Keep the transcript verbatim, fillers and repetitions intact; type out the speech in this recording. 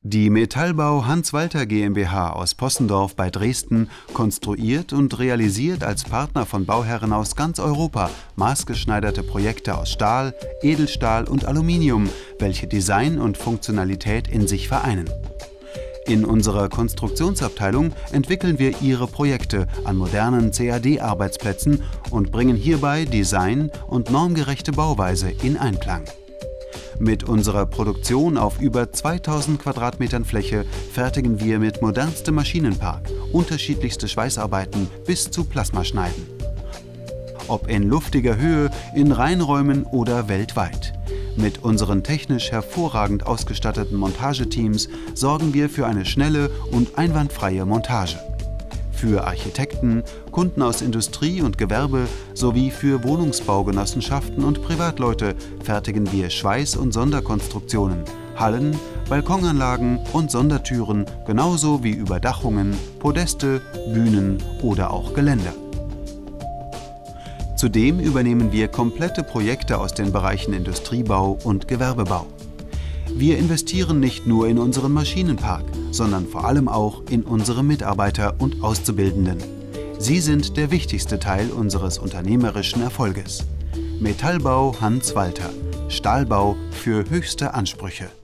Die Metallbau Hans-Walter GmbH aus Possendorf bei Dresden konstruiert und realisiert als Partner von Bauherren aus ganz Europa maßgeschneiderte Projekte aus Stahl, Edelstahl und Aluminium, welche Design und Funktionalität in sich vereinen. In unserer Konstruktionsabteilung entwickeln wir Ihre Projekte an modernen C A D-Arbeitsplätzen und bringen hierbei Design und normgerechte Bauweise in Einklang. Mit unserer Produktion auf über zweitausend Quadratmetern Fläche fertigen wir mit modernstem Maschinenpark unterschiedlichste Schweißarbeiten bis zu Plasmaschneiden. Ob in luftiger Höhe, in Reinräumen oder weltweit. Mit unseren technisch hervorragend ausgestatteten Montageteams sorgen wir für eine schnelle und einwandfreie Montage. Für Architekten, Kunden aus Industrie und Gewerbe sowie für Wohnungsbaugenossenschaften und Privatleute fertigen wir Schweiß- und Sonderkonstruktionen, Hallen, Balkonanlagen und Sondertüren, genauso wie Überdachungen, Podeste, Bühnen oder auch Geländer. Zudem übernehmen wir komplette Projekte aus den Bereichen Industriebau und Gewerbebau. Wir investieren nicht nur in unseren Maschinenpark, sondern vor allem auch in unsere Mitarbeiter und Auszubildenden. Sie sind der wichtigste Teil unseres unternehmerischen Erfolges. Metallbau Hans-Walter. Stahlbau für höchste Ansprüche.